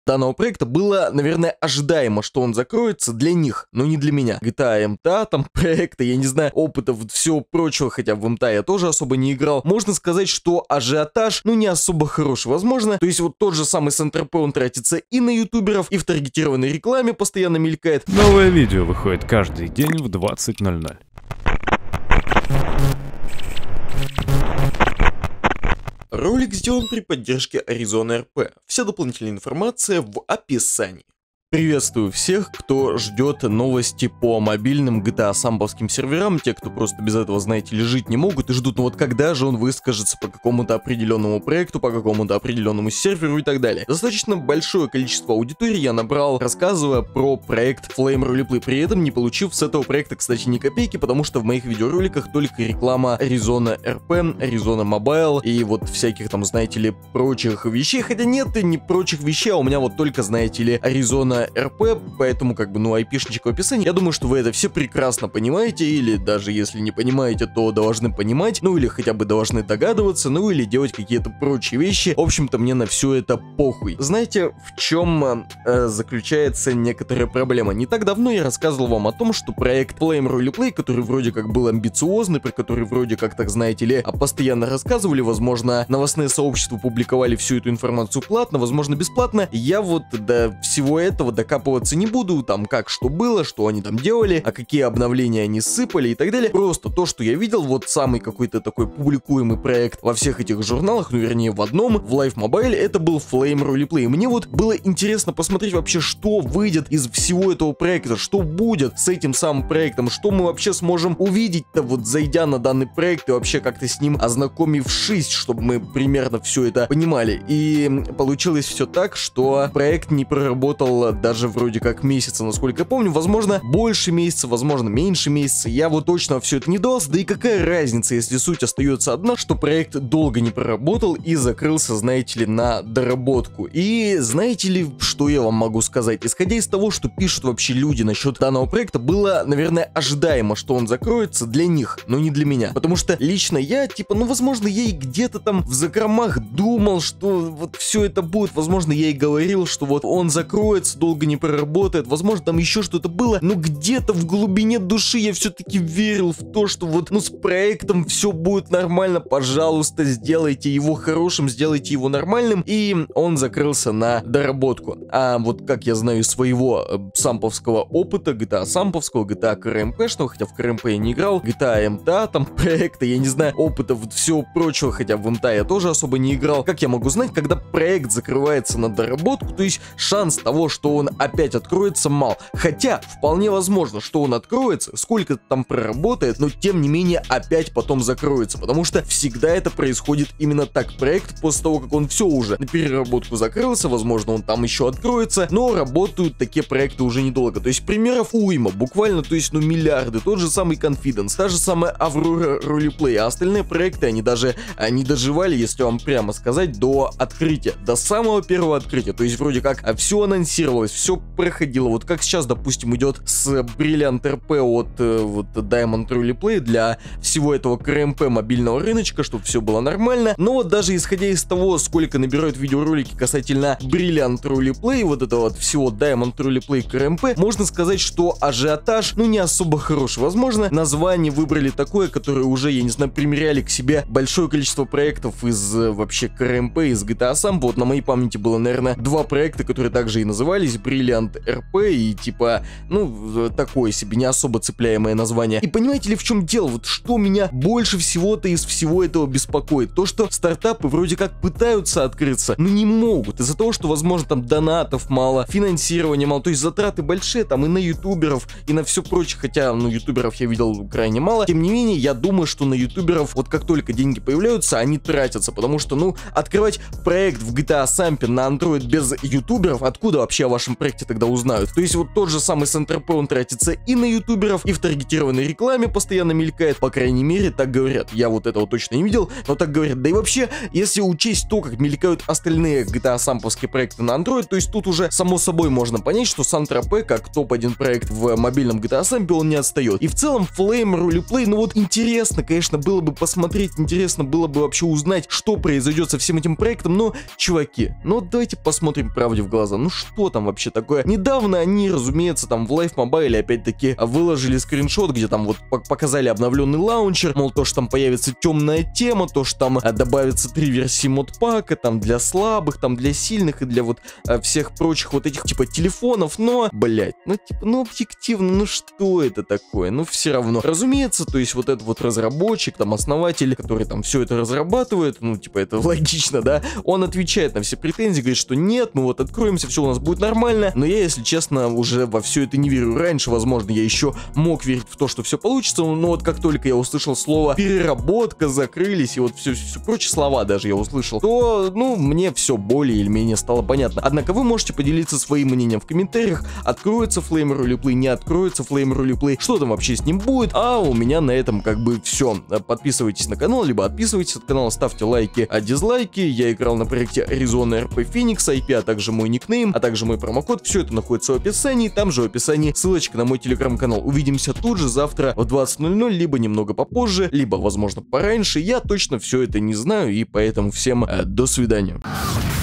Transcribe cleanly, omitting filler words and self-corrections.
данного проекта было, наверное, ожидаемо, что он закроется для них, но не для меня. GTA, MTA, там проекты, я не знаю, опыта, вот всего прочего, хотя в MTA я тоже особо не играл. Можно сказать, что ажиотаж, ну, не особо хороший, возможно. То есть вот тот же самый Сент-Тропе, он тратится и на ютуберов, и в таргетированной рекламе постоянно мелькает. Новое видео выходит каждый день в 20:00. Ролик сделан при поддержке Arizona RP. Вся дополнительная информация в описании. Приветствую всех, кто ждет новости по мобильным GTA самповским серверам, те, кто просто без этого, знаете ли, жить не могут и ждут, ну вот когда же он выскажется по какому-то определенному проекту, по какому-то определенному серверу и так далее. Достаточно большое количество аудитории я набрал, рассказывая про проект Flame Roleplay, при этом не получив с этого проекта, кстати, ни копейки, потому что в моих видеороликах только реклама Arizona RP, Arizona Mobile и вот всяких там, знаете ли, прочих вещей, хотя нет и не прочих вещей, а у меня вот только, знаете ли, Arizona RP, поэтому как бы, ну, айпишничек в описании. Я думаю, что вы это все прекрасно понимаете, или даже если не понимаете, то должны понимать, ну или хотя бы должны догадываться, ну или делать какие-то прочие вещи. В общем-то, мне на все это похуй. Знаете, в чем заключается некоторая проблема? Не так давно я рассказывал вам о том, что проект Flame Roleplay, который вроде как был амбициозный, про который вроде как, так знаете ли, постоянно рассказывали, возможно, новостные сообщества публиковали всю эту информацию платно, возможно, бесплатно. Я вот до всего этого докапываться не буду, там как что было, что они там делали, а какие обновления они сыпали и так далее. Просто то, что я видел, вот самый какой-то такой публикуемый проект во всех этих журналах, ну вернее в одном, в Live Mobile, это был Flame Roleplay. Мне вот было интересно посмотреть вообще, что выйдет из всего этого проекта, что будет с этим самым проектом, что мы вообще сможем увидеть-то, вот зайдя на данный проект и вообще как-то с ним ознакомившись, чтобы мы примерно все это понимали. И получилось все так, что проект не проработал даже вроде как месяца, насколько я помню, возможно, больше месяца, возможно, меньше месяца, я вот точно все это не дался, да и какая разница, если суть остается одна, что проект долго не проработал и закрылся, знаете ли, на доработку. И знаете ли, что я вам могу сказать? Исходя из того, что пишут вообще люди насчет данного проекта, было, наверное, ожидаемо, что он закроется для них, но не для меня, потому что лично я, типа, ну, возможно, я и где-то там в закромах думал, что вот все это будет, возможно, я и говорил, что вот он закроется, долго не проработает, возможно, там еще что-то было, но где-то в глубине души я все-таки верил в то, что вот, ну, с проектом все будет нормально, пожалуйста, сделайте его хорошим, сделайте его нормальным, и он закрылся на доработку. А вот как я знаю из своего самповского опыта, GTA самповского, GTA КРМПшного, хотя в КРМП я не играл, GTA MTA, там проекты, я не знаю, опыта вот всего прочего, хотя в MTA я тоже особо не играл. Как я могу знать, когда проект закрывается на доработку, то есть шанс того, что он опять откроется, мал. Хотя, вполне возможно, что он откроется, сколько там проработает, но тем не менее опять потом закроется, потому что всегда это происходит именно так. Проект после того, как он все уже на переработку закрылся, возможно, он там еще откроется, но работают такие проекты уже недолго. То есть примеров уйма, буквально, то есть, ну, миллиарды. Тот же самый Confidence, та же самая Aurora Roleplay, а остальные проекты, они даже не доживали, если вам прямо сказать, до открытия, до самого первого открытия. То есть вроде как все анонсировалось, все проходило. Вот как сейчас, допустим, идет с Brilliant RP от вот Diamond Roleplay для всего этого КРМП мобильного рыночка, чтобы все было нормально. Но вот даже исходя из того, сколько набирают видеоролики касательно Brilliant Roleplay, вот этого вот всего Diamond Roleplay КРМП, можно сказать, что ажиотаж, ну, не особо хороший. Возможно, название выбрали такое, которое уже, я не знаю, примеряли к себе большое количество проектов из вообще КРМП, из GTA Sam. Вот на моей памяти было, наверное, два проекта, которые также и назывались Brilliant RP и типа, ну, такое себе, не особо цепляемое название. И понимаете ли, в чем дело? Вот что меня больше всего-то из всего этого беспокоит? То, что стартапы вроде как пытаются открыться, но не могут. Из-за того, что, возможно, там донатов мало, финансирования мало, то есть затраты большие там и на ютуберов, и на все прочее, хотя, ну, ютуберов я видел крайне мало. Тем не менее, я думаю, что на ютуберов, вот как только деньги появляются, они тратятся, потому что, ну, открывать проект в GTA Samp на Android без ютуберов, откуда вообще вашем проекте тогда узнают. То есть вот тот же самый Сент-Тропе, он тратится и на ютуберов, и в таргетированной рекламе постоянно мелькает, по крайней мере, так говорят. Я вот этого точно не видел, но так говорят. Да и вообще, если учесть то, как мелькают остальные GTA самповские проекты на Android, то есть тут уже само собой можно понять, что Сент-Тропе, как топ-1 проект в мобильном GTA Samp, он не отстает. И в целом Flame Roleplay, ну вот интересно, конечно, было бы посмотреть, интересно было бы вообще узнать, что произойдет со всем этим проектом, но, чуваки, ну давайте посмотрим правде в глаза, ну что там вообще такое? Недавно они, разумеется, там в Live Mobile опять-таки выложили скриншот, где там вот показали обновленный лаунчер, мол, то, что там появится темная тема, то, что там добавится 3 версии модпака, там для слабых, там для сильных и для вот всех прочих вот этих типа телефонов, но, блять, ну типа, ну объективно, ну что это такое? Ну все равно. Разумеется, то есть вот этот вот разработчик, там основатель, который там все это разрабатывает, ну типа это логично, да, он отвечает на все претензии, говорит, что нет, мы вот откроемся, все у нас будет нормально, но я, если честно, уже во все это не верю. Раньше, возможно, я еще мог верить в то, что все получится, но вот как только я услышал слово переработка, закрылись и вот все прочие слова даже я услышал, то, ну, мне все более или менее стало понятно. Однако вы можете поделиться своим мнением в комментариях, откроется Flame Roleplay, не откроется Flame Roleplay, что там вообще с ним будет, а у меня на этом как бы все. Подписывайтесь на канал, либо отписывайтесь от канала, ставьте лайки, дизлайки. Я играл на проекте Arizona RP Phoenix, IP, а также мой никнейм, а также мой промокод, все это находится в описании, там же в описании ссылочка на мой телеграм-канал. Увидимся тут же завтра в 20:00, либо немного попозже, либо, возможно, пораньше, я точно все это не знаю, и поэтому всем до свидания.